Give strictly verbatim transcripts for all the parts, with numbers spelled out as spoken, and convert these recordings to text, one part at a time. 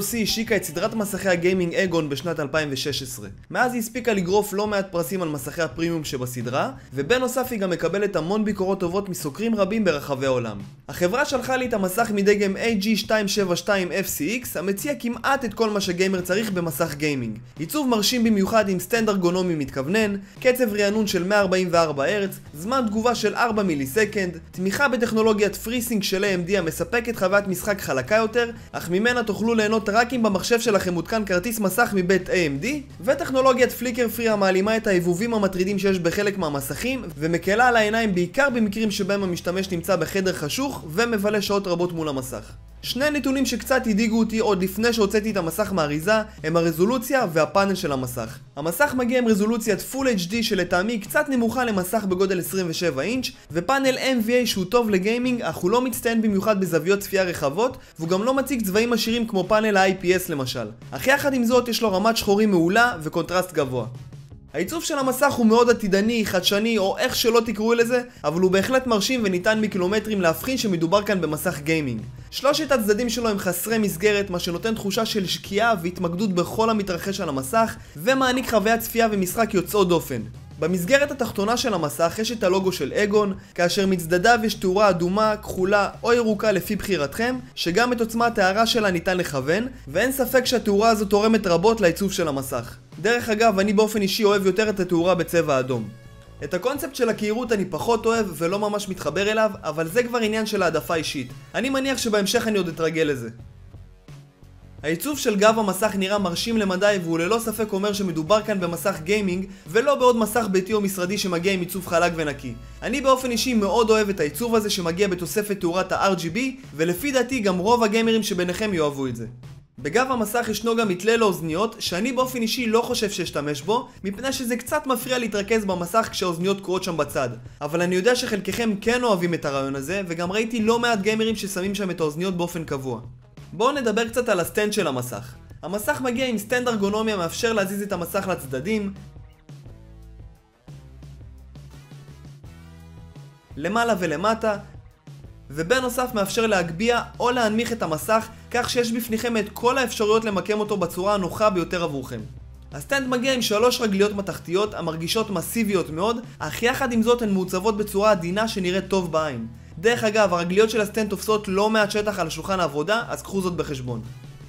סי השיקה את סדרת מסכי הגיימינג אגון בשנת אלפיים ושש עשרה. מאז היא הספיקה לגרוף לא מעט פרסים על מסכי הפרימיום שבסדרה, ובנוסף היא גם מקבלת המון ביקורות טובות מסוקרים רבים ברחבי העולם. החברה שלחה לי את המסך מדגם איי ג'י שתיים שבע שתיים אף סי אקס המציע כמעט את כל מה שגיימר צריך במסך גיימינג. עיצוב מרשים במיוחד עם סטנד ארגונומי מתכוונן, קצב רענון של מאה ארבעים וארבע הרץ, זמן תגובה של ארבע מיליסקנד, תמיכה בטכנולוגיית פריסינג של איי אם די המספקת חוויית משחק חלקה יותר, אך ממנה תוכלו ליהנות רק אם במחשב שלכם מותקן כרטיס מסך מבית איי אם די, וטכנולוגיית פליקר פרי המעלימה את ההבובים המטרידים שיש בחלק מהמסכים, ומקלה על העיניים בעיקר במקרים שבהם המשתמש נמצא בחדר חשוך ומבלה שעות רבות מול המסך. שני נתונים שקצת הדאיגו אותי עוד לפני שהוצאתי את המסך מהאריזה הם הרזולוציה והפאנל של המסך. המסך מגיע עם רזולוציית פול אייץ' די שלטעמי קצת נמוכה למסך בגודל עשרים ושבע אינץ' ופאנל אם וי איי שהוא טוב לגיימינג אך הוא לא מצטיין במיוחד בזוויות צפייה רחבות והוא גם לא מציג צבעים עשירים כמו פאנל ה-איי פי אס למשל. אך יחד עם זאת יש לו רמת שחורים מעולה וקונטרסט גבוה. העיצוב של המסך הוא מאוד עתידני, חדשני או איך שלא תקראו לזה, אבל הוא בהחלט מרשים וניתן מקילומטרים להבחין שמדובר כאן במסך גיימינג. שלושת הצדדים שלו הם חסרי מסגרת, מה שנותן תחושה של שקיעה והתמקדות בכל המתרחש על המסך, ומעניק חוויית צפייה ומשחק יוצאו דופן. במסגרת התחתונה של המסך יש את הלוגו של אגון, כאשר מצדדיו יש תאורה אדומה, כחולה או ירוקה לפי בחירתכם, שגם את עוצמת ההארה שלה ניתן לכוון, ואין ספק שהתאורה הזו תורמת רבות לעיצוב של המסך. דרך אגב, אני באופן אישי אוהב יותר את התאורה בצבע אדום. את הקונספט של הקהירות אני פחות אוהב ולא ממש מתחבר אליו, אבל זה כבר עניין של העדפה אישית. אני מניח שבהמשך אני עוד אתרגל לזה. העיצוב של גב המסך נראה מרשים למדי והוא ללא ספק אומר שמדובר כאן במסך גיימינג ולא בעוד מסך ביתי או משרדי שמגיע עם עיצוב חלק ונקי. אני באופן אישי מאוד אוהב את העיצוב הזה שמגיע בתוספת תאורת ה-אר ג'י בי ולפי דעתי גם רוב הגיימרים שביניכם יאהבו את זה. בגב המסך ישנו גם מתלה לאוזניות שאני באופן אישי לא חושב שאשתמש בו מפני שזה קצת מפריע להתרכז במסך כשהאוזניות קרועות שם בצד, אבל אני יודע שחלקכם כן אוהבים את הרעיון הזה וגם ראיתי לא מעט גיימרים ששמים שם את האוזניות באופן קבוע. בואו נדבר קצת על הסטנד של המסך. המסך מגיע עם סטנד ארגונומי המאפשר להזיז את המסך לצדדים, למעלה ולמטה, ובנוסף מאפשר להגביה או להנמיך את המסך כך שיש בפניכם את כל האפשרויות למקם אותו בצורה הנוחה ביותר עבורכם. הסטנד מגיע עם שלוש רגליות מתחתיות המרגישות מסיביות מאוד, אך יחד עם זאת הן מעוצבות בצורה עדינה שנראית טוב בעין. דרך אגב, הרגליות של הסטנד תופסות לא מעט שטח על שולחן העבודה, אז קחו זאת בחשבון.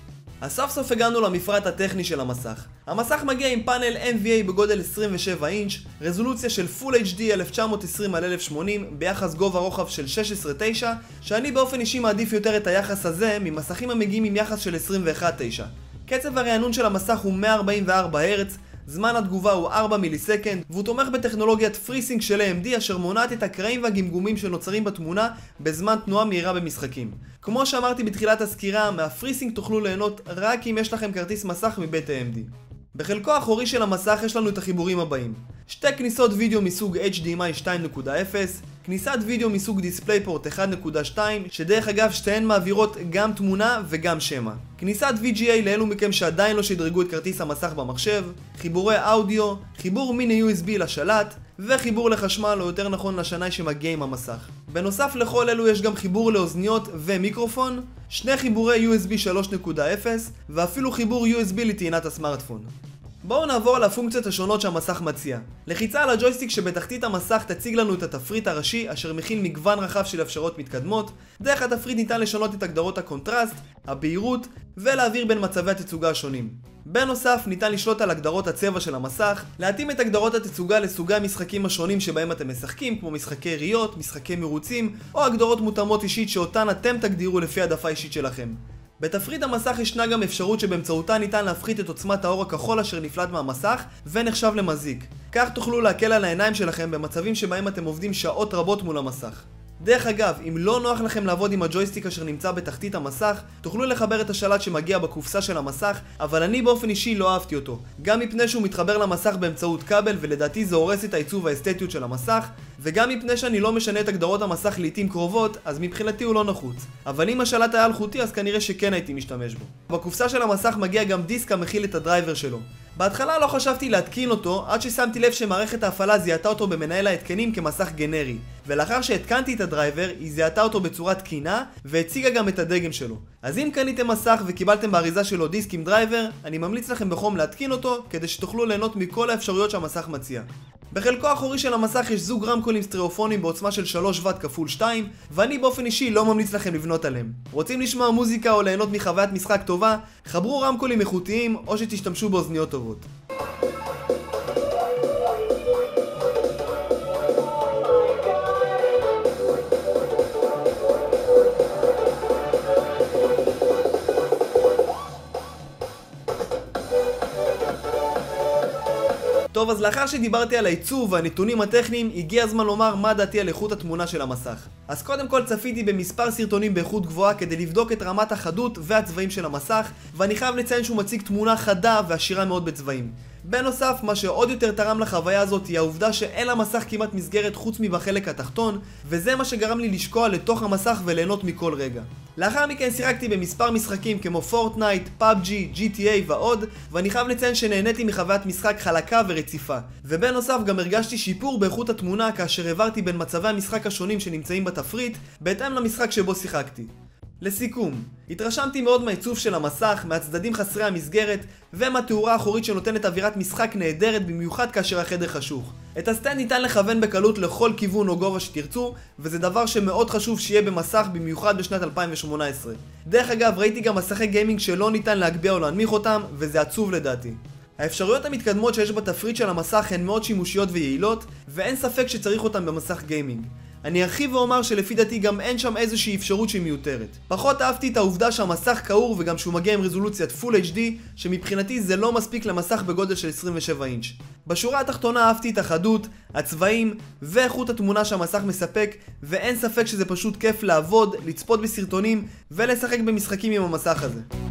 אז סוף סוף הגענו למפרט הטכני של המסך. המסך מגיע עם פאנל אם וי איי בגודל עשרים ושבע אינץ', רזולוציה של פול אייץ' די אלף תשע מאות עשרים על אלף שמונים ביחס גובה רוחב של שש עשרה תשע, שאני באופן אישי מעדיף יותר את היחס הזה ממסכים המגיעים עם יחס של עשרים ואחת תשע. קצב הרענון של המסך הוא מאה ארבעים וארבע הרץ, זמן התגובה הוא ארבע מיליסקנד, והוא תומך בטכנולוגיית פריסינג של איי אם די אשר מונעת את הקרעים והגמגומים שנוצרים בתמונה בזמן תנועה מהירה במשחקים. כמו שאמרתי בתחילת הסקירה, מהפריסינג תוכלו ליהנות רק אם יש לכם כרטיס מסך מבית איי אם די. בחלקו האחורי של המסך יש לנו את החיבורים הבאים: שתי כניסות וידאו מסוג אייץ' די אם איי שתיים נקודה אפס, כניסת וידאו מסוג DisplayPort אחת נקודה שתיים, שדרך אגב שתיהן מעבירות גם תמונה וגם שמע, כניסת וי ג'י איי לאלו מכם שעדיין לא שדרגו את כרטיס המסך במחשב, חיבורי אודיו, חיבור מיני יו אס בי לשלט, וחיבור לחשמל או יותר נכון לשנאי שמגיע עם המסך. בנוסף לכל אלו יש גם חיבור לאוזניות ומיקרופון, שני חיבורי יו אס בי שלוש נקודה אפס ואפילו חיבור יו אס בי לטעינת הסמארטפון. בואו נעבור על הפונקציות השונות שהמסך מציע. לחיצה על הג'ויסטיק שבתחתית המסך תציג לנו את התפריט הראשי אשר מכיל מגוון רחב של אפשרויות מתקדמות. דרך התפריט ניתן לשנות את הגדרות הקונטרסט, הבהירות ולהעביר בין מצבי התצוגה השונים. בנוסף ניתן לשלוט על הגדרות הצבע של המסך, להתאים את הגדרות התצוגה לסוגי המשחקים השונים שבהם אתם משחקים כמו משחקי ראיות, משחקי מרוצים או הגדרות מותאמות אישית שאותן אתם תגדירו לפי העדפה אישית שלכם. בתפריט המסך ישנה גם אפשרות שבאמצעותה ניתן להפחית את עוצמת האור הכחול אשר נפלט מהמסך ונחשב למזיק. כך תוכלו להקל על העיניים שלכם במצבים שבהם אתם עובדים שעות רבות מול המסך. דרך אגב, אם לא נוח לכם לעבוד עם הג'ויסטיק אשר נמצא בתחתית המסך, תוכלו לחבר את השלט שמגיע בקופסה של המסך, אבל אני באופן אישי לא אהבתי אותו, גם מפני שהוא מתחבר למסך באמצעות כבל ולדעתי זה הורס את העיצוב והאסתטיות של המסך, וגם מפני שאני לא משנה את הגדרות המסך לעתים קרובות, אז מבחינתי הוא לא נחוץ. אבל אם השלט היה אלחוטי אז כנראה שכן הייתי משתמש בו. בקופסה של המסך מגיע גם דיסק המכיל את הדרייבר שלו. בהתחלה לא חשבתי להתקין אותו, עד ששמתי לב שמערכת ההפעלה זיהתה אותו במנהל ההתקנים כמסך גנרי, ולאחר שהתקנתי את הדרייבר, היא זיהתה אותו בצורה תקינה, והציגה גם את הדגם שלו. אז אם קניתם מסך וקיבלתם באריזה שלו דיסק עם דרייבר, אני ממליץ לכם בחום להתקין אותו, כדי שתוכלו ליהנות מכל האפשרויות שהמסך מציע. בחלקו האחורי של המסך יש זוג רמקולים סטריאופונים בעוצמה של שלוש וואט כפול שתיים, ואני באופן אישי לא ממליץ לכם לבנות עליהם. רוצים לשמוע מוזיקה או ליהנות מחוויית משחק טובה? חברו רמקולים איכותיים או שתשתמשו באוזניות טובות. טוב, אז לאחר שדיברתי על העיצוב והנתונים הטכניים, הגיע הזמן לומר מה דעתי על איכות התמונה של המסך. אז קודם כל צפיתי במספר סרטונים באיכות גבוהה כדי לבדוק את רמת החדות והצבעים של המסך, ואני חייב לציין שהוא מציג תמונה חדה ועשירה מאוד בצבעים. בנוסף, מה שעוד יותר תרם לחוויה הזאת היא העובדה שאין למסך כמעט מסגרת חוץ מבחלק התחתון, וזה מה שגרם לי לשקוע לתוך המסך וליהנות מכל רגע. לאחר מכן שיחקתי במספר משחקים כמו פורטנייט, פאבג'י, ג'י טי איי ועוד, ואני חייב לציין שנהניתי מחוויית משחק חלקה ורציפה. ובנוסף גם הרגשתי שיפור באיכות התמונה כאשר העברתי בין מצבי המשחק השונים שנמצאים בתפריט, בהתאם למשחק שבו שיחקתי. לסיכום, התרשמתי מאוד מהעיצוב של המסך, מהצדדים חסרי המסגרת, ומהתאורה האחורית שנותנת אווירת משחק נהדרת במיוחד כאשר החדר חשוך. את הסטנד ניתן לכוון בקלות לכל כיוון או גובה שתרצו, וזה דבר שמאוד חשוב שיהיה במסך במיוחד בשנת אלפיים שמונה עשרה. דרך אגב, ראיתי גם מסכי גיימינג שלא ניתן להגביה או להנמיך אותם, וזה עצוב לדעתי. האפשרויות המתקדמות שיש בתפריט של המסך הן מאוד שימושיות ויעילות, ואין ספק שצריך אותם במסך גיימינג. אני ארחיב ואומר שלפי דעתי גם אין שם איזושהי אפשרות שהיא מיותרת. פחות אהבתי את העובדה שהמסך קעור וגם שהוא מגיע עם רזולוציית פול אייץ' די, שמבחינתי זה לא מספיק למסך בגודל של עשרים ושבע אינץ'. בשורה התחתונה אהבתי את החדות, הצבעים ואיכות התמונה שהמסך מספק, ואין ספק שזה פשוט כיף לעבוד, לצפות בסרטונים ולשחק במשחקים עם המסך הזה.